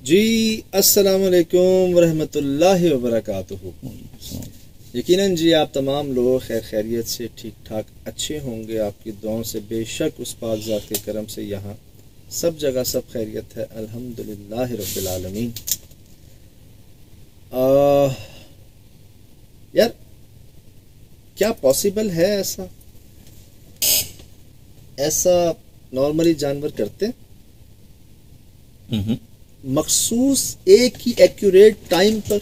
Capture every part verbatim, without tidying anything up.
जी अस्सलाम वालेकुम वरहमतुल्लाहि वबरकातुहू। यकीनन जी आप तमाम लोग खैर खैरियत से ठीक ठाक अच्छे होंगे। आपकी दुआओं से बेशक उस पाक ज़ात के करम से यहाँ सब जगह सब खैरियत है, अल्हम्दुलिल्लाह रब्बिल आलमीन। यार क्या पॉसिबल है ऐसा ऐसा नॉर्मली जानवर करते मखसूस एक ही एक्यूरेट टाइम पर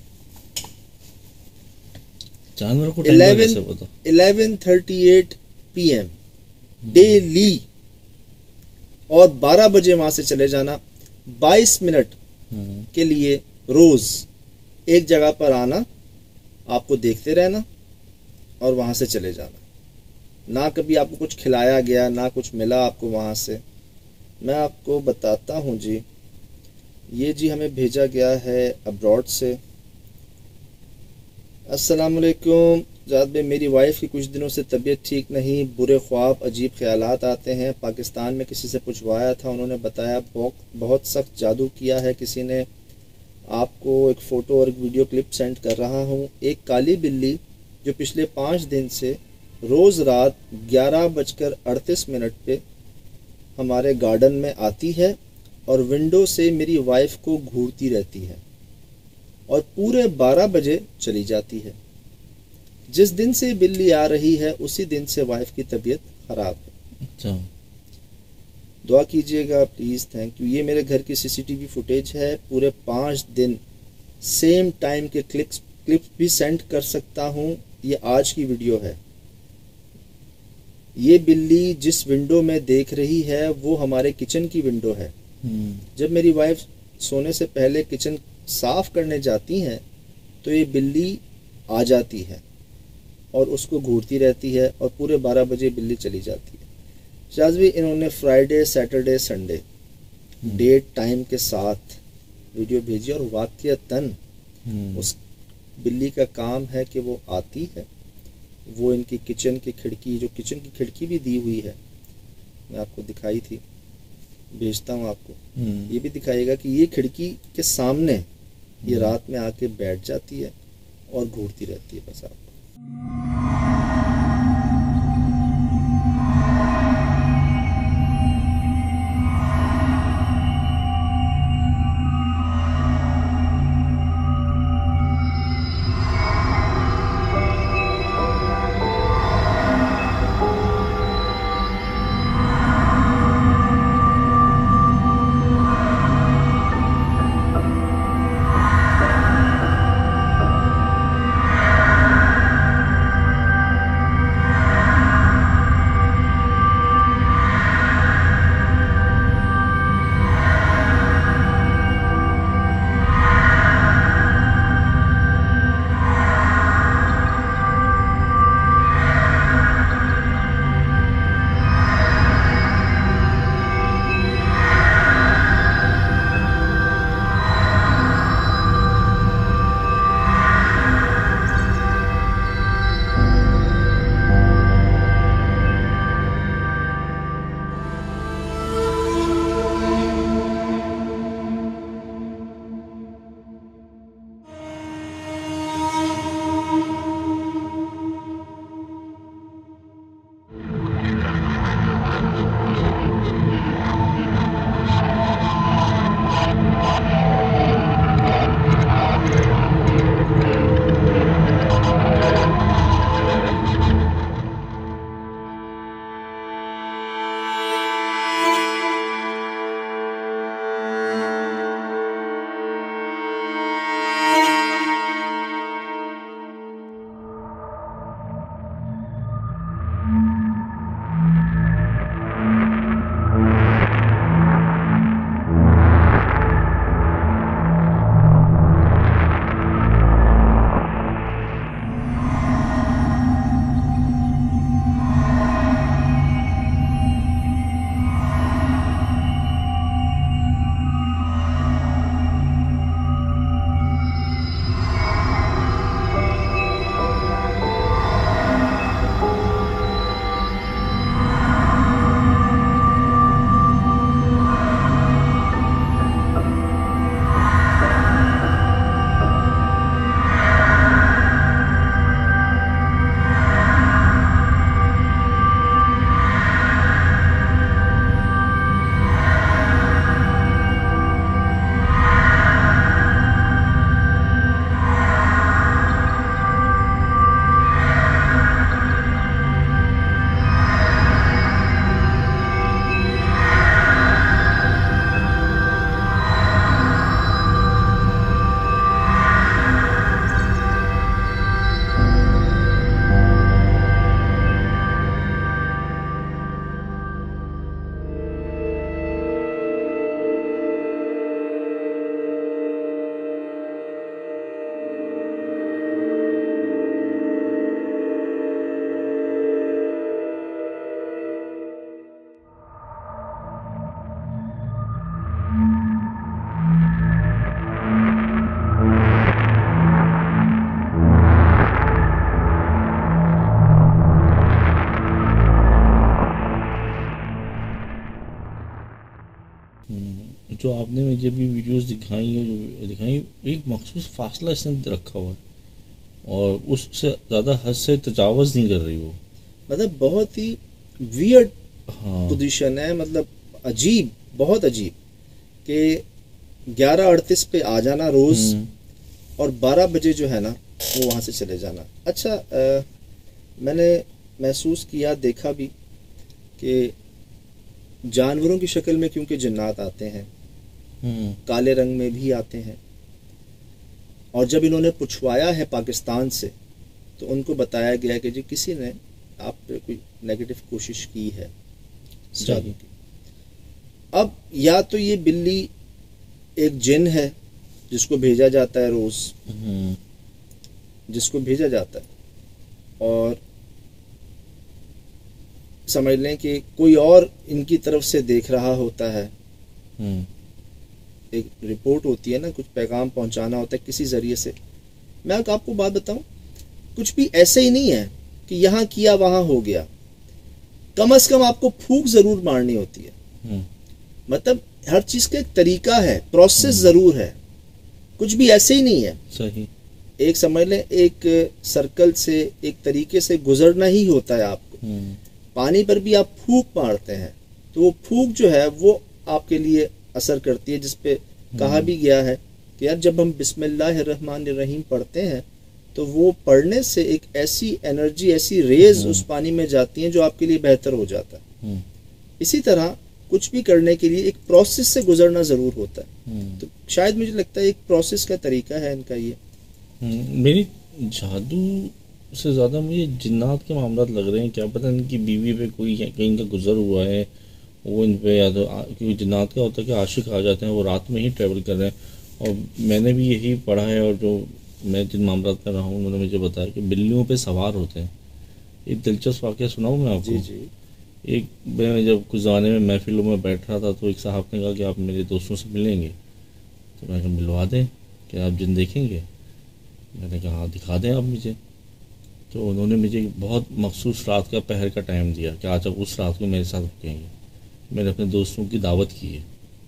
जानवर को टाइम कैसे पता? Eleven thirty eight P M daily और बारह बजे वहां से चले जाना, बाईस मिनट के लिए रोज एक जगह पर आना, आपको देखते रहना और वहां से चले जाना। ना कभी आपको कुछ खिलाया गया, ना कुछ मिला आपको वहां से। मैं आपको बताता हूं जी, ये जी हमें भेजा गया है अब्रॉड से। अस्सलाम वालेकुम जाद भाई, मेरी वाइफ की कुछ दिनों से तबीयत ठीक नहीं, बुरे ख्वाब अजीब ख्यालात आते हैं। पाकिस्तान में किसी से पूछवाया था, उन्होंने बताया बहुत बहुत सख्त जादू किया है किसी ने। आपको एक फ़ोटो और एक वीडियो क्लिप सेंड कर रहा हूँ। एक काली बिल्ली जो पिछले पाँच दिन से रोज़ रात ग्यारह बजकर अड़तीस मिनट पे हमारे गार्डन में आती है और विंडो से मेरी वाइफ को घूरती रहती है और पूरे बारह बजे चली जाती है। जिस दिन से बिल्ली आ रही है उसी दिन से वाइफ की तबीयत खराब है। अच्छा, दुआ कीजिएगा प्लीज़, थैंक यू। ये मेरे घर की सीसीटीवी फुटेज है, पूरे पाँच दिन सेम टाइम के क्लिप्स क्लिप्स भी सेंड कर सकता हूँ। ये आज की वीडियो है। ये बिल्ली जिस विंडो में देख रही है वो हमारे किचन की विंडो है। जब मेरी वाइफ सोने से पहले किचन साफ करने जाती हैं तो ये बिल्ली आ जाती है और उसको घूरती रहती है और पूरे बारह बजे बिल्ली चली जाती है। शाज़वी इन्होंने Friday Saturday Sunday date time के साथ वीडियो भेजी और वाक़ियतन उस बिल्ली का काम है कि वो आती है, वो इनकी किचन की खिड़की, जो किचन की खिड़की भी दी हुई है, मैं आपको दिखाई थी, भेजता हूँ आपको, ये भी दिखाएगा कि ये खिड़की के सामने ये रात में आके बैठ जाती है और घूरती रहती है बस आपको। मैंने जब भी वीडियोस दिखाई है जो दिखाई एक मखसूस फासला इसने रखा हुआ है और उससे ज़्यादा हद से तजावज़ नहीं कर रही वो। मतलब बहुत ही वियर्ड हाँ पोजीशन है, मतलब अजीब, बहुत अजीब कि ग्यारह अड़तीस पे आ जाना रोज़ और बारह बजे जो है ना वो वहाँ से चले जाना। अच्छा आ, मैंने महसूस किया, देखा भी कि जानवरों की शक्ल में क्योंकि जिन्नात आते हैं, काले रंग में भी आते हैं, और जब इन्होंने पूछवाया है पाकिस्तान से तो उनको बताया गया कि जी किसी ने आप पे कोई नेगेटिव कोशिश की है जादू की। अब या तो ये बिल्ली एक जिन है जिसको भेजा जाता है रोज, जिसको भेजा जाता है, और समझ लें कि कोई और इनकी तरफ से देख रहा होता है। एक रिपोर्ट होती है ना, कुछ पैगाम पहुंचाना होता है किसी जरिए से। मैं आपको बात बताऊं, कुछ भी ऐसे ही नहीं है कि यहाँ किया वहां हो गया। कम से कम आपको फूंक जरूर मारनी होती है। मतलब हर चीज का एक तरीका है, प्रोसेस जरूर है, कुछ भी ऐसे ही नहीं है। सही। एक समझ लें एक सर्कल से एक तरीके से गुजरना ही होता है आपको। पानी पर भी आप फूंक मारते हैं तो वो फूंक जो है वो आपके लिए असर करती है, जिसपे कहा भी गया है कि यार जब हम बिस्मिल्लाहिर्रहमानिर्रहीम पढ़ते हैं तो वो पढ़ने से एक ऐसी एनर्जी, ऐसी रेज उस पानी में जाती हैं जो आपके लिए बेहतर हो जाता है। इसी तरह कुछ भी करने के लिए एक प्रोसेस से गुजरना जरूर होता है। तो शायद मुझे लगता है एक प्रोसेस का तरीका है इनका ये। मेरी जादू से ज़्यादा मुझे जिन्नात के मामला लग रहे हैं। क्या पता इनकी बीवी पे कोई कहीं का गुजर हुआ है, वो इन पे या तो क्योंकि जिन्नात का होता है कि आशिक आ जाते हैं, वो रात में ही ट्रैवल कर रहे हैं। और मैंने भी यही पढ़ा है, और जो मैं जिन मामला कर रहा हूँ उन्होंने मुझे बताया कि बिल्लियों पे सवार होते हैं। एक दिलचस्प वाक़या सुनाऊँ मैं आपको? जी जी। एक मैं जब कुछ ज़माने में महफिलों में बैठ रहा था तो एक साहब ने कहा कि आप मेरे दोस्तों से मिलेंगे, तो मैंने कहा मिलवा दें, क्या आप जिन देखेंगे? मैंने कहा हाँ दिखा दें आप मुझे। तो उन्होंने मुझे बहुत मखसूस रात का पहर का टाइम दिया कि आज आप उस रात को मेरे साथ रुकेंगे। मैंने अपने दोस्तों की दावत की है।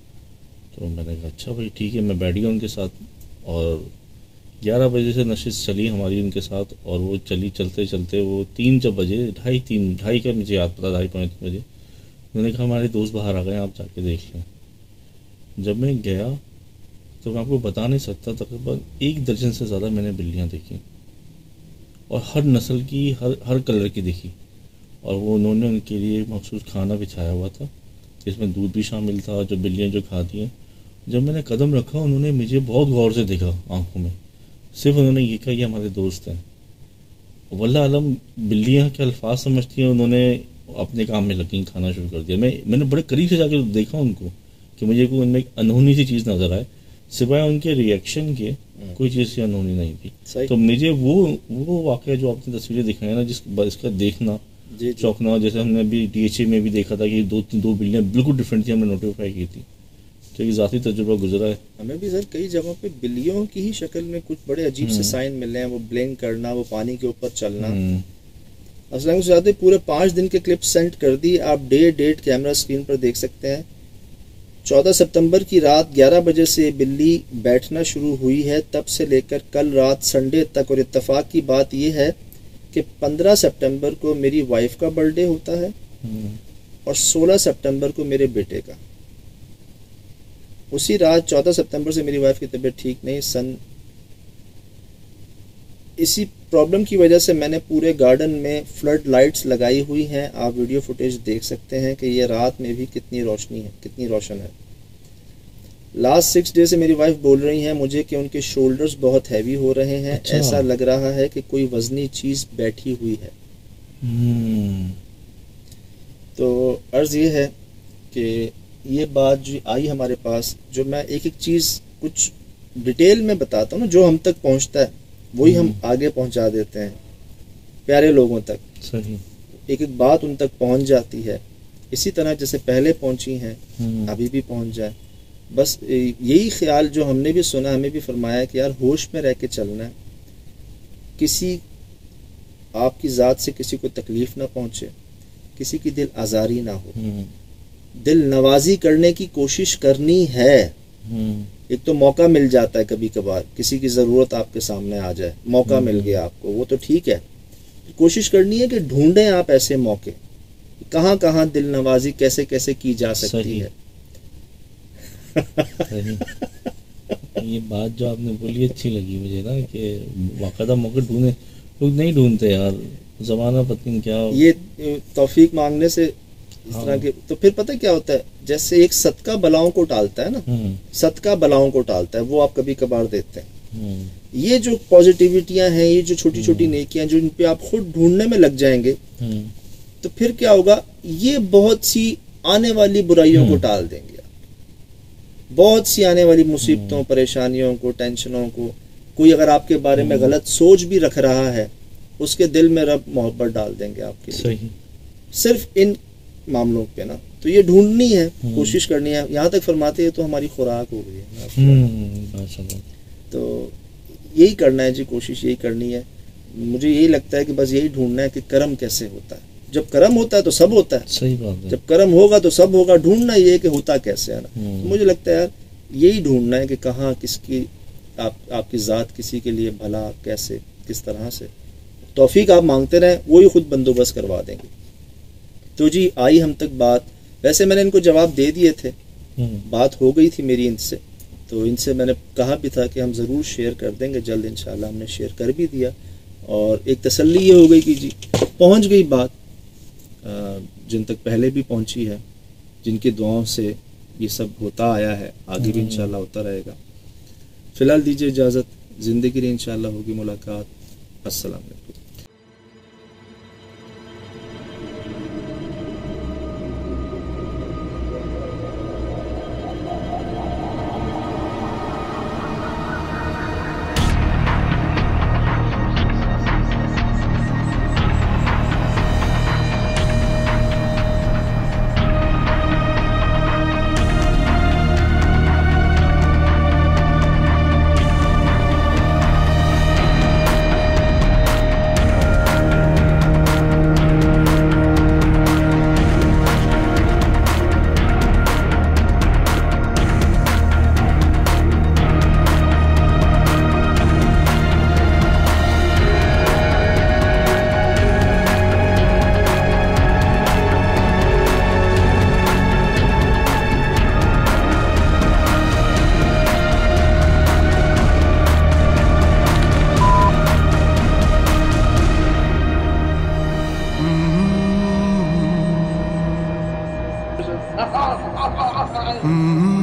तो मैंने कहा अच्छा भाई ठीक है, मैं बैठ गया उनके साथ, और ग्यारह बजे से नशिश चली हमारी उनके साथ, और वो चली चलते चलते वो तीन जब बजे ढाई तीन ढाई का मुझे याद पता ढाई पाँच बजे उन्होंने कहा हमारे दोस्त बाहर आ गए, आप जाके देख लें। जब मैं गया तो मैं आपको बता नहीं सकता, तकरीबन एक दर्जन से ज़्यादा मैंने बिल्लियाँ देखी, और हर नस्ल की, हर हर कलर की देखी। और वो उन्होंने उनके लिए मखसूस खाना बिछाया हुआ था जिसमें दूध भी शामिल था, जो बिल्लियाँ जो खाती हैं। जब मैंने कदम रखा उन्होंने मुझे बहुत गौर से देखा आंखों में, सिर्फ उन्होंने ये कहा ये हमारे दोस्त हैं। वल्लाह आलम बिल्लियाँ के अल्फाज समझती हैं, उन्होंने अपने काम में लगी, खाना शुरू कर दिया। मैं मैंने बड़े करीब से जाकर देखा उनको कि मुझे कोई उनमें अनहोनी सी चीज़ नज़र आए, सिवाय उनके रिएक्शन के कोई चीज़ सी अनहोनी नहीं थी। तो मुझे वो वो वाक़या जो आपने तस्वीरें दिखाई ना, जिस इसका देखना चौंकना, जैसे हमने अभी डी एच ए में भी देखा था कि दो तीन दो बिल्लियाँ बिल्कुल डिफरेंट थी, हमने नोटिफाई की थी। तो एक ज़ाती तजुर्बा गुजरा है हमें भी सर। कई जगहों पे बिल्लियों की ही शक्ल में कुछ बड़े अजीब से साइन मिले हैं, वो ब्लिंक करना, वो पानी के ऊपर चलना। असलम से पूरे पाँच दिन के क्लिप सेंड कर दी, आप डे डेट कैमरा स्क्रीन पर देख सकते हैं। चौदह सितंबर की रात ग्यारह बजे से बिल्ली बैठना शुरू हुई है, तब से लेकर कल रात संडे तक। और इत्तेफाक की बात यह है कि पंद्रह सितंबर को मेरी वाइफ का बर्थडे होता है और सोलह सितंबर को मेरे बेटे का। उसी रात चौदह सितंबर से मेरी वाइफ की तबीयत ठीक नहीं, सन इसी प्रॉब्लम की वजह से मैंने पूरे गार्डन में फ्लड लाइट्स लगाई हुई हैं। आप वीडियो फुटेज देख सकते हैं कि ये रात में भी कितनी रोशनी है, कितनी रोशन है। लास्ट सिक्स डे से मेरी वाइफ बोल रही हैं मुझे कि उनके शोल्डर्स बहुत हैवी हो रहे हैं। अच्छा। ऐसा लग रहा है कि कोई वजनी चीज बैठी हुई है। तो अर्ज ये है कि ये बात जो आई हमारे पास, जो मैं एक एक चीज कुछ डिटेल में बताता हूँ ना, जो हम तक पहुँचता है वही हम आगे पहुंचा देते हैं प्यारे लोगों तक। सही। एक एक बात उन तक पहुंच जाती है, इसी तरह जैसे पहले पहुंची हैं अभी भी पहुंच जाए। बस यही ख्याल जो हमने भी सुना, हमें भी फरमाया कि यार होश में रह के चलना है, किसी आपकी ज़ात से किसी को तकलीफ ना पहुंचे, किसी की दिल आज़ारी ना हो, दिल नवाजी करने की कोशिश करनी है, हम्म, एक तो मौका मिल जाता है कभी कभार, किसी की ज़रूरत आपके सामने आ जाए, मौका मिल हम्म। गया आपको, वो तो ठीक है। कोशिश करनी है कि ढूंढें आप ऐसे मौके, कहाँ कहाँ दिल नवाजी कैसे कैसे की जा सकती सही है। सही। ये बात जो आपने बोली अच्छी लगी मुझे ना, कि बाकायदा मौके ढूंढे, लोग नहीं ढूंढते यार, जमाना पता नहीं क्या। ये तौफीक मांगने से इस हाँ। तरह के, तो फिर पता है क्या होता है, जैसे एक सदका बलाओं को टालता है ना, हम्म, सदका बलाओं को टालता है, वो आप कभी कभार देते हैं। हम्म, ये जो पॉजिटिविटियां हैं, ये जो छोटी छोटी हम्म। नेकियां जो इन पे आप खुद ढूंढने में लग जाएंगे, हम्म, तो फिर क्या होगा, ये बहुत सी आने वाली बुराइयों को हम्म। टाल देंगे आप। बहुत सी आने वाली मुसीबतों, हम्म, परेशानियों को, टेंशनों को, कोई अगर आपके बारे में हम्म। गलत सोच भी रख रहा है, उसके दिल में रब मोहब्बत डाल देंगे आपके लिए, सही। सिर्फ इन मामलों पे ना। तो ये ढूंढनी है, हम्म। कोशिश करनी है। यहाँ तक फरमाते हैं तो हमारी खुराक हो गई है। हम्म, माशाल्लाह। तो यही करना है जी, कोशिश यही करनी है। मुझे यही लगता है कि बस यही ढूंढना है कि कर्म कैसे होता है। जब कर्म होता है तो सब होता है, सही बात है। जब कर्म होगा तो सब होगा। ढूंढना ये है कि होता कैसे है ना। हम्म। तो मुझे लगता है यार यही ढूंढना है कि कहाँ किसकी आप आपकी ज़ात किसी के लिए भला, कैसे, किस तरह से। तौफीक आप मांगते रहें, वो ही खुद बंदोबस्त करवा देंगे। तो जी आई हम तक बात, वैसे मैंने इनको जवाब दे दिए थे, हम्म, बात हो गई थी मेरी इनसे, तो इनसे मैंने कहा भी था कि हम ज़रूर शेयर कर देंगे जल्द इंशाल्लाह। हमने शेयर कर भी दिया और एक तसल्ली ये हो गई कि जी पहुंच गई बात जिन तक पहले भी पहुंची है, जिनकी दुआओं से ये सब होता आया है, आगे भी इंशाल्लाह होता रहेगा। फ़िलहाल दीजिए इजाज़त, ज़िंदगी की इंशाल्लाह होगी मुलाकात। अस्सलाम वालेकुम। Mm-hmm.